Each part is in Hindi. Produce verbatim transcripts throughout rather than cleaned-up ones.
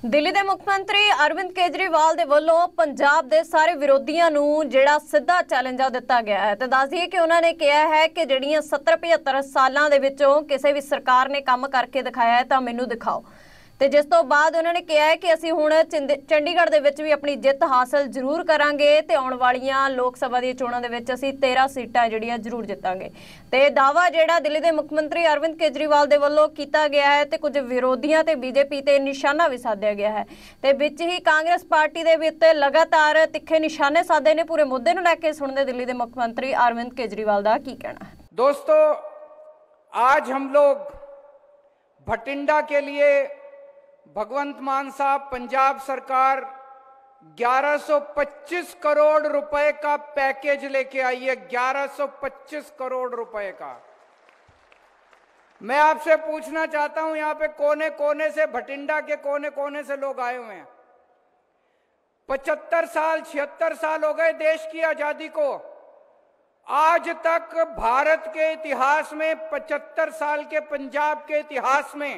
दिल्ली के मुख्यमंत्री अरविंद केजरीवाल के वलों पंजाब के सारे विरोधियों को जिहड़ा सीधा चैलेंज दिता गया है। तो दस दिए कि उन्होंने कहा है कि जिहड़ियां सत्तर पचहत्तर सालों के विचों किसी भी सरकार ने काम करके दिखाया है तो मैनू दिखाओ। तो जिस तो बाद उन्होंने कहा है कि असी हुण चंडीगढ़ दे विच भी अपनी जित हासिल जरूर करांगे ते आउण वालियां लोक सभा दी चोणां दे विच असी तेरह सीटां जिहड़ियां जरूर जितांगे। ते दावा जिहड़ा दिल्ली दे मुख्यमंत्री अरविंद केजरीवाल दे वल्लों कीता गया है ते कुछ विरोधियां ते बीजेपी ते निशाना भी साधिया गया है। ते विच ही कांग्रेस पार्टी दे विच लगातार तिखे निशाने साधे ने। पूरे मुद्दे नूं लैके सुणदे दिल्ली दे मुख्यमंत्री अरविंद केजरीवाल दा की कहना है। दोस्तों, आज हम लोग भटिंडा के लिए भगवंत मान साहब, पंजाब सरकार ग्यारह सौ पच्चीस करोड़ रुपए का पैकेज लेके आई है। ग्यारह सौ पच्चीस करोड़ रुपए का। मैं आपसे पूछना चाहता हूं, यहां पे कोने कोने से, भटिंडा के कोने कोने से लोग आए हुए हैं। पचहत्तर साल छिहत्तर साल हो गए देश की आजादी को। आज तक भारत के इतिहास में, पचहत्तर साल के पंजाब के इतिहास में,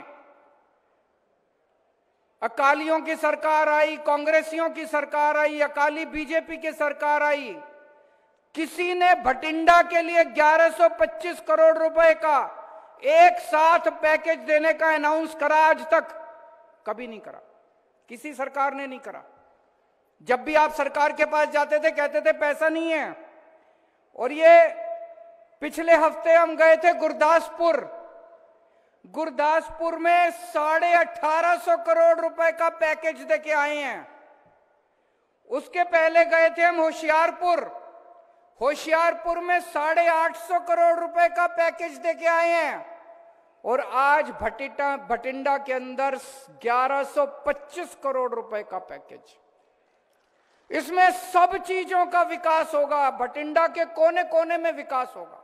अकालियों की सरकार आई, कांग्रेसियों की सरकार आई, अकाली बीजेपी की सरकार आई, किसी ने भटिंडा के लिए ग्यारह सौ पच्चीस करोड़ रुपए का एक साथ पैकेज देने का अनाउंस करा? आज तक कभी नहीं करा, किसी सरकार ने नहीं करा। जब भी आप सरकार के पास जाते थे कहते थे पैसा नहीं है। और ये पिछले हफ्ते हम गए थे गुरदासपुर। गुरदासपुर में साढ़े अठारह सौ करोड़ रुपए का पैकेज देके आए हैं। उसके पहले गए थे हम होशियारपुर। होशियारपुर में साढ़े आठ सौ करोड़ रुपए का पैकेज देके आए हैं। और आज भटिंडा भटिंडा के अंदर ग्यारह सौ पच्चीस करोड़ रुपए का पैकेज। इसमें सब चीजों का विकास होगा, भटिंडा के कोने कोने में विकास होगा।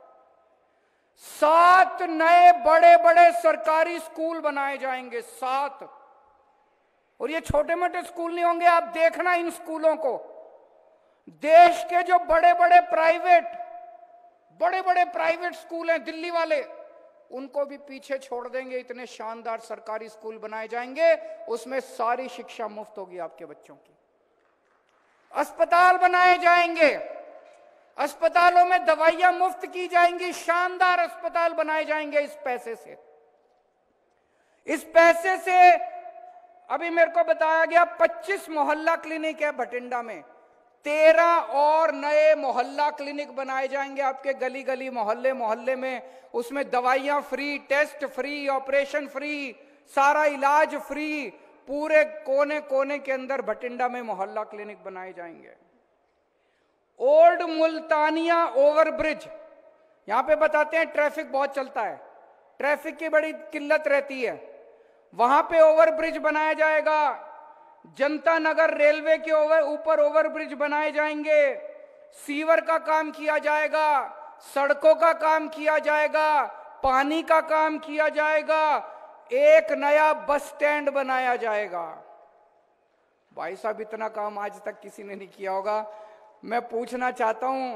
सात नए बड़े बड़े सरकारी स्कूल बनाए जाएंगे, सात। और ये छोटे मोटे स्कूल नहीं होंगे, आप देखना इन स्कूलों को। देश के जो बड़े बड़े प्राइवेट बड़े बड़े प्राइवेट स्कूल हैं दिल्ली वाले, उनको भी पीछे छोड़ देंगे। इतने शानदार सरकारी स्कूल बनाए जाएंगे, उसमें सारी शिक्षा मुफ्त होगी आपके बच्चों की। अस्पताल बनाए जाएंगे, अस्पतालों में दवाइयां मुफ्त की जाएंगी, शानदार अस्पताल बनाए जाएंगे इस पैसे से। इस पैसे से अभी मेरे को बताया गया पच्चीस मोहल्ला क्लिनिक है भटिंडा में। तेरह और नए मोहल्ला क्लिनिक बनाए जाएंगे आपके गली गली, मोहल्ले मोहल्ले में। उसमें दवाइयां free, test free, operation free, सारा इलाज फ्री। पूरे कोने कोने के अंदर भटिंडा में मोहल्ला क्लिनिक बनाए जाएंगे। ओल्ड मुल्तानिया ओवरब्रिज, यहां पे बताते हैं ट्रैफिक बहुत चलता है, ट्रैफिक की बड़ी किल्लत रहती है, वहां पे ओवरब्रिज बनाया जाएगा। जनता नगर रेलवे के ओवर ऊपर ओवरब्रिज बनाए जाएंगे। सीवर का काम किया जाएगा, सड़कों का काम किया जाएगा, पानी का काम किया जाएगा, एक नया बस स्टैंड बनाया जाएगा। भाई साहब, इतना काम आज तक किसी ने नहीं किया होगा। मैं पूछना चाहता हूं,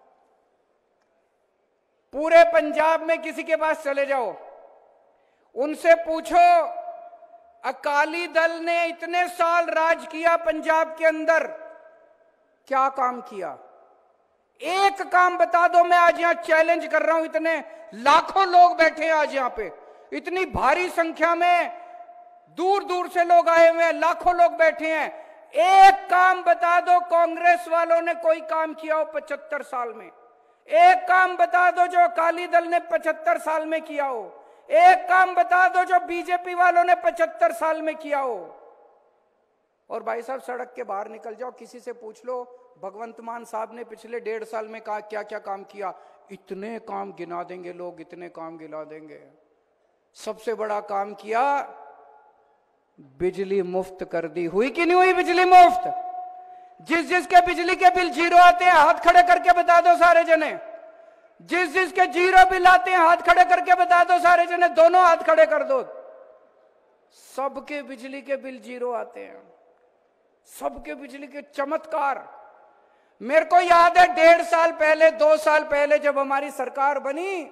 पूरे पंजाब में किसी के पास चले जाओ, उनसे पूछो अकाली दल ने इतने साल राज किया पंजाब के अंदर, क्या काम किया? एक काम बता दो। मैं आज यहां चैलेंज कर रहा हूं, इतने लाखों लोग बैठे हैं आज यहां पे, इतनी भारी संख्या में, दूर दूर से लोग आए हुए हैं, लाखों लोग बैठे हैं। एक काम बता दो कांग्रेस वालों ने कोई काम किया हो पचहत्तर साल में। एक काम बता दो जो अकाली दल ने पचहत्तर साल में किया हो। एक काम बता दो जो बीजेपी वालों ने पचहत्तर साल में किया हो। और भाई साहब, सड़क के बाहर निकल जाओ, किसी से पूछ लो भगवंत मान साहब ने पिछले डेढ़ साल में कहा क्या क्या काम किया। इतने काम गिना देंगे लोग, इतने काम गिना देंगे। सबसे बड़ा काम किया, बिजली मुफ्त कर दी। हुई कि नहीं हुई बिजली मुफ्त? जिस जिसके बिजली के बिल जीरो आते हैं हाथ खड़े करके बता दो सारे जने। जिस जिसके जीरो बिल आते हैं हाथ खड़े करके बता दो सारे जने। दोनों हाथ खड़े कर दो। सबके बिजली के बिल जीरो आते हैं, सबके बिजली के। चमत्कार। मेरे को याद है डेढ़ साल पहले, दो साल पहले जब हमारी सरकार बनी,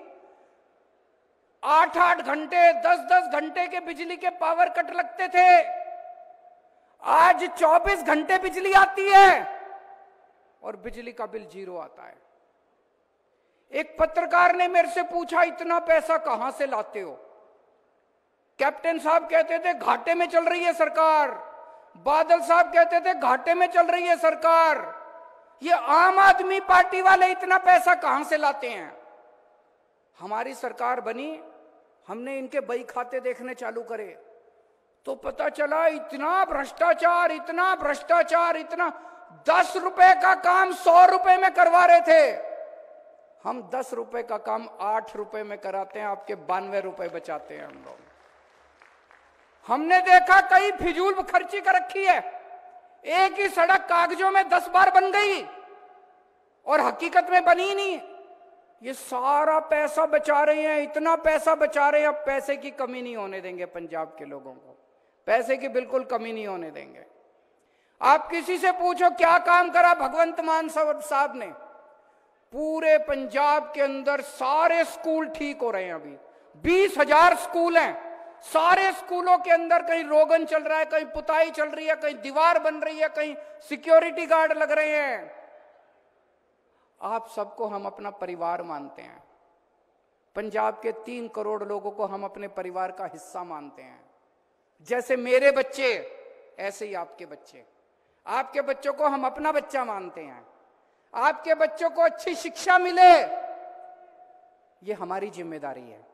आठ आठ घंटे, दस दस घंटे के बिजली के पावर कट लगते थे। आज चौबीस घंटे बिजली आती है और बिजली का बिल जीरो आता है। एक पत्रकार ने मेरे से पूछा, इतना पैसा कहां से लाते हो? कैप्टन साहब कहते थे घाटे में चल रही है सरकार, बादल साहब कहते थे घाटे में चल रही है सरकार, ये आम आदमी पार्टी वाले इतना पैसा कहां से लाते हैं? हमारी सरकार बनी, हमने इनके बही खाते देखने चालू करे तो पता चला इतना भ्रष्टाचार, इतना भ्रष्टाचार, इतना दस रुपए का काम सौ रुपए में करवा रहे थे। हम दस रुपए का काम आठ रुपए में कराते हैं, आपके बानवे रुपए बचाते हैं हम लोग। हमने देखा कई फिजूल खर्ची कर रखी है, एक ही सड़क कागजों में दस बार बन गई और हकीकत में बनी नहीं। ये सारा पैसा बचा रहे हैं, इतना पैसा बचा रहे हैं, अब पैसे की कमी नहीं होने देंगे पंजाब के लोगों को, पैसे की बिल्कुल कमी नहीं होने देंगे। आप किसी से पूछो क्या काम करा भगवंत मान साहब ने, पूरे पंजाब के अंदर सारे स्कूल ठीक हो रहे हैं। अभी बीस हजार स्कूल हैं, सारे स्कूलों के अंदर कहीं रोगन चल रहा है, कहीं पुताई चल रही है, कहीं दीवार बन रही है, कहीं सिक्योरिटी गार्ड लग रहे हैं। आप सबको हम अपना परिवार मानते हैं, पंजाब के तीन करोड़ लोगों को हम अपने परिवार का हिस्सा मानते हैं। जैसे मेरे बच्चे ऐसे ही आपके बच्चे, आपके बच्चों को हम अपना बच्चा मानते हैं। आपके बच्चों को अच्छी शिक्षा मिले, ये हमारी जिम्मेदारी है।